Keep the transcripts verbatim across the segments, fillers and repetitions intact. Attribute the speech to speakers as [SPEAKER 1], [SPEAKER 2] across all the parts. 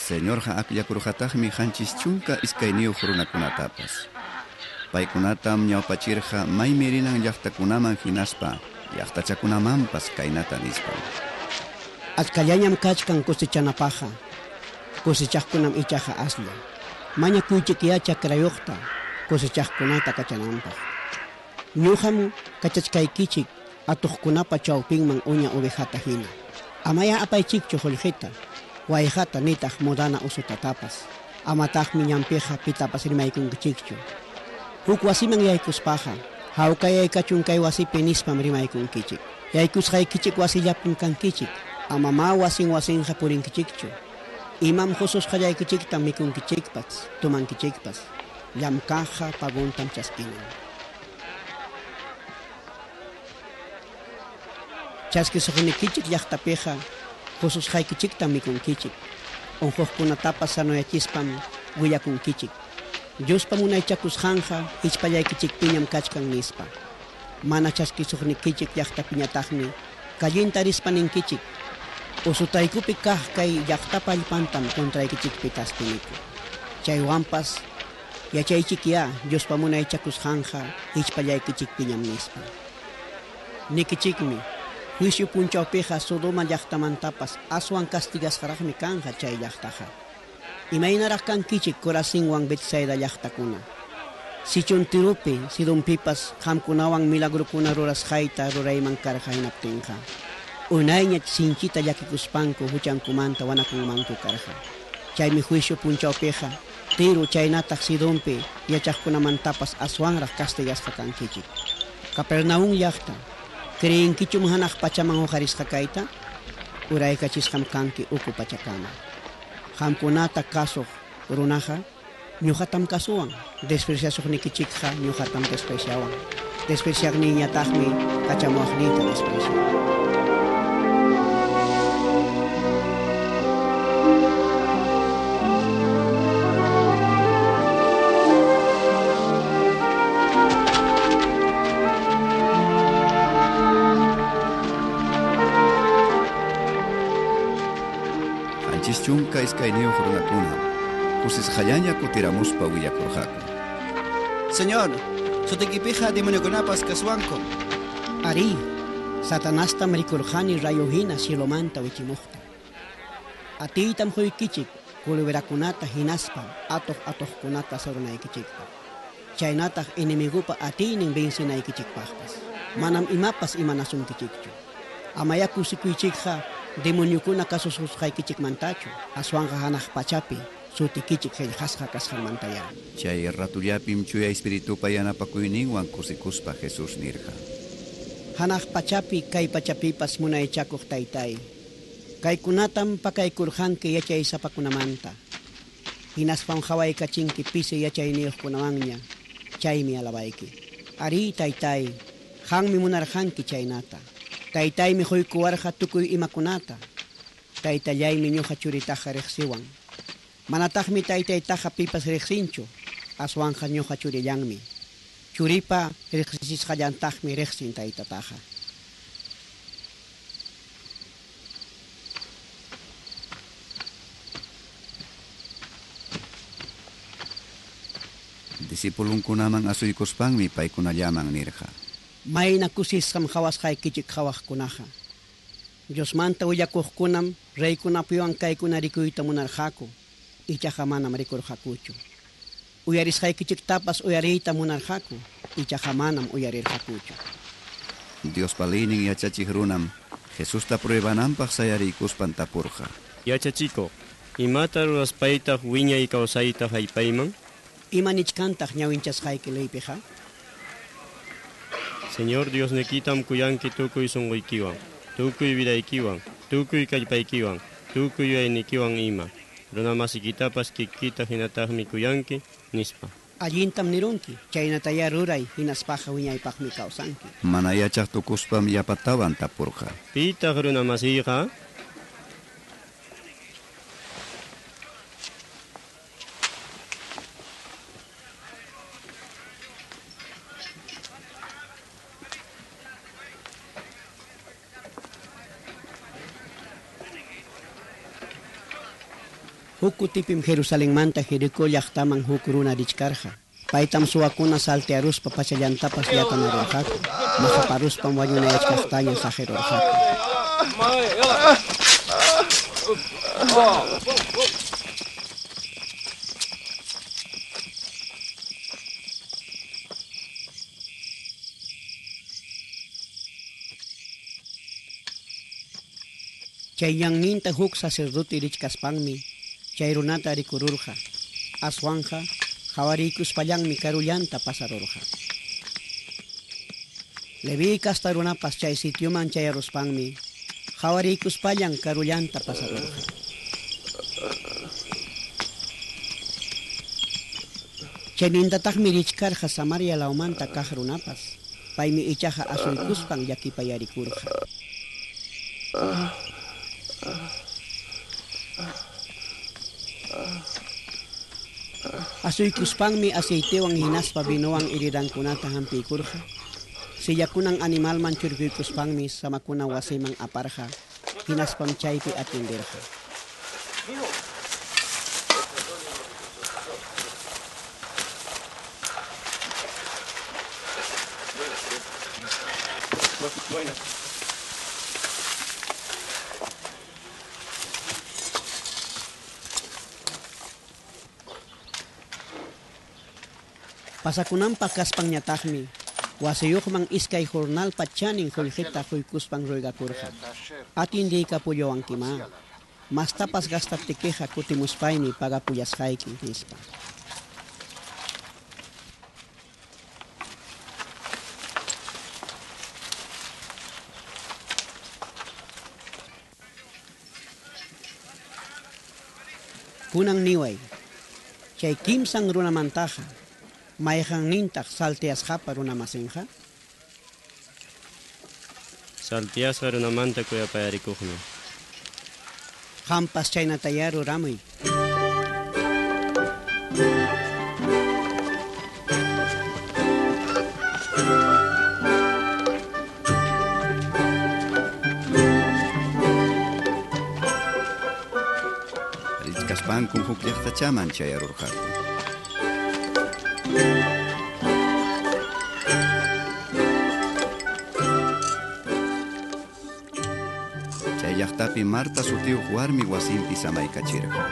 [SPEAKER 1] Señorja akllakurqataqmi qanchis chunka iskayniyuq runakunatapas. Paykunatam ñawpachirqa maymi rinan llaqtakunaman hinaspa llaqtachakunamanpas kaynata nispa.
[SPEAKER 2] Ashkallañam kachkan kusichanapaqqa. Kusichaqkunam ichaqa aslla. Mañakuychikya chakrayuqta kusichaqkunata kachananpaq. Ñuqam kachachkaykichik atuqkunapa chawpinman uña ovejata hina. Amaya apaychikchu qullqita. Wayqata nitaq mudana usutatapas. Amataqmi ñampiqa pitapas rimaykunkichikchu. Huk wasiman yaykuspaqa hawkayaykachun kay wasipi nispam rimaykunkichik. Yaykusqaykichik wasillapim kankichik. Amama wasin wasinqa purinkichikchu. Imam hususqallaykichikta mikunkichikpas, tumankichikpas. Llamkaqa paguntam chaskinan. Chaskisuqnikichik llaqtapiqa hususqaykichikta mikunkichik. Unhuqkunatapas sanuyachispan willakunkichik. Diospa munaychakusqanqa hichpallaykichikpiñam kachkan nispa. Mana chaskisuqnikichik llaqtapiñataqmi kallinta rispa ninkichik. Usutaykupi kaq kay llaqtapa allpantam kontraykichikpitas tiniku. Chaywanpas yachaychikya Diospa munaychakusqanqa hichpallaykichikpiñam nispa. Nikichikmi juicio punchawpiqa Sodoma llaqtamantapas aswan castigasqaraqmi kanja chay llaqtaqa. Imaynaraq kankichik Corazinwan Betsaida llaqtakuna. Sichun Tirupi, Sidonpipas qamkunawan milagrukuna rurasqayta rurayman karqa hinaptinqa. Unayña sinchita llakikuspanku huchankumanta wanakunmanku karqa. Chaymi juicio punchawpiqa Tiro chaynataq Sidonpi yachaqkunamantapas aswanraq castigasqa kankichik. Capernaum llaqta ¿creenkichum hanaq pachaman uqarisqa kayta? Uraykachisqam kanki uku pachakama. Qamkunata kasuq runaqa ñuqatam kasuwan. Despreciasuqnikichikqa ñuqatam despreciawan. Despreciaqniñataqmi kachamuaqniyta despreciawan.
[SPEAKER 1] Chunka iskayniyuq runakuna kusisqallaña kutiramuspa willakurqaku.
[SPEAKER 3] Señor, sutikipiqa demoniokunapas kasuwanku.
[SPEAKER 2] Ari, Satanastam rikurqani rayohina cielomanta wichimuqta. Atiytam huykichik kuliberakunata hinaspa atuq atuqkunata sarunaykichikpa. Chaynataq enemigupa atiynin bensinaykichikpaqpas. Manam imapas imanasunkichikchu. Amaya kusikuychikqa demoniokuna kasususqaykichikmantachu. Aswanqa hanaq pachapi sutikichik qillqasqa kasqanmantaya.
[SPEAKER 1] Chay ratullapim chuya espiritupa yanapakuyninwan kusikuspa Jesus nirqa.
[SPEAKER 2] Hanaq pachapi kay pachapipas munaychakuq taytay. Kaykunatam pakaykurqanki yachaysapakunamanta. Hinaspan hawaykachinki pisi yachayniyuqkunawanña. Chaymi alabayki. Ari taytay, qanmi munarqanki chaynata. Taytaymi huykuwarqa tukuy imakunata. Taytallaymi ñuqa churitaqa riqsiwan. Manataqmi taytaytaqa pipas riqsinchu. Aswanqa ñuqa churillanmi. Churipa riqsisqallantaqmi riqsin taytataqa.
[SPEAKER 1] Disipulunkunaman asuykuspanmi paykunallaman nirqa.
[SPEAKER 2] Mayna kusisqam hawasqaykichik hawaqkunaqa. Diosmanta willakuqkunam reykunapiwan kaykuna rikuyta munarqaku. Ichaqa manam rikurqakuchu. Uyarisqaykichiktapas uyariyta munarqaku. Ichaqa manam uyarirqakuchu.
[SPEAKER 1] Diospa liynin yachachiq runam Jesusta pruebananpaq sayariykuspan tapurqa.
[SPEAKER 4] Yachachiko, imata ruraspaytaq wiñay kawsayta haypayman?
[SPEAKER 2] Imanichkantaq ñawinchasqayki leypiqa?
[SPEAKER 4] Señor Dios nekitam kuyanki tukuy sunquykiwan, tukuy vidaykiwan, tukuy kallpaykiwan, tukuy yuyaynikiwan ima. Runa masikitapas kikkita hinataqmi kuyanki nispa.
[SPEAKER 2] Allintam nirunki, chaynataya ruray hinaspaqa wiñaypaqmi kawsanki.
[SPEAKER 1] Mana yachaq tukuspam yapatawan tapurqa.
[SPEAKER 4] Pitaq runa masiyqa?
[SPEAKER 2] Hukutipim Jerusalén manta Jericó llaqtaman huk runa richkarqa. Paytam suwakuna saltearuspa pachallantapas llatanarurqaku. Mahaparuspam wañunayachkaqtaña sajerurqaku. Chay ñanninta huk sacerdote richkaspanmi chay runata rikururqa. Aswanja qhawariykuspallanmi karullanta pasarurqa. Levi kasta runapas chay sitioman chayaruspanmi qhawariykuspallan karullanta pasarurqa. Chaynintataqmi richkarqa Samaria laumanta kaq runapas paymi ichaqa asuykuspan llakipayarikurqa. Asuykuspanmi aceitewan hinaspa binuwan iridankunata hampiykurqa. Sillakunan animalman churkuykuspanmi samakuna wasiman aparqa. Hinaspam chaypi atindirqa. Pasakunampa kaspanyataqmi wasiyuqman iskay jornal pachanin qullqita quykuspan ruygakurqa. Atindiyka kapullowankima. Mastapas gastaptikiqa kutimuspaymi pagapullasqayki nispa. Kunang niway, chay kimsang runamantaqa mayqan nintaq saltiasqapa runamasinqa?
[SPEAKER 4] Saltiasqa runamanta kuyapayarikuqmi.
[SPEAKER 2] Hampas chaynataya ruramuy.
[SPEAKER 1] Richkaspankun huk llaqtachaman chayarurqaku. Chay llaqtapi Marta sutiyuq warmi wasinpi samaykachirqa.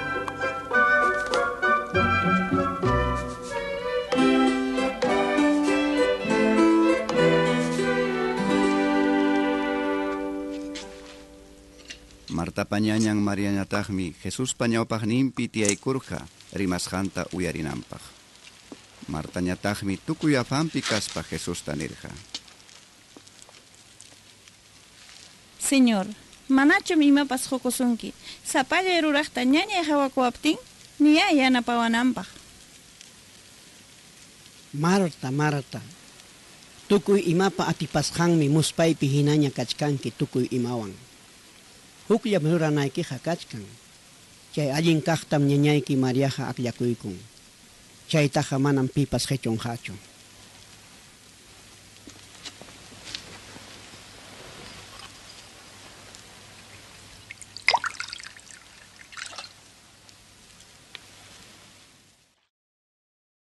[SPEAKER 1] Martapa ñañan Mariañataqmi Jesuspa ñawpaqninpi tiyaykurqa rimasqanta uyarinanpaq. Martañataqmi tukuy afanpi kaspa Jesusta nirqa.
[SPEAKER 5] Señor, manachum imapas hukusunki. Sapalla ruraqta ñañay hawakuwaptin niya yanapawananpaq.
[SPEAKER 2] Marta, Marta, tukuy imapa atipasqanmi muspaypi hinaña kachkanki tukuy imawan. Hukllam ruranaykiqa kachkan. Chay allin kaqtam ñañayki Mariaqa aqllakuykun. Chaytaqa manam pipas qhechunqachu.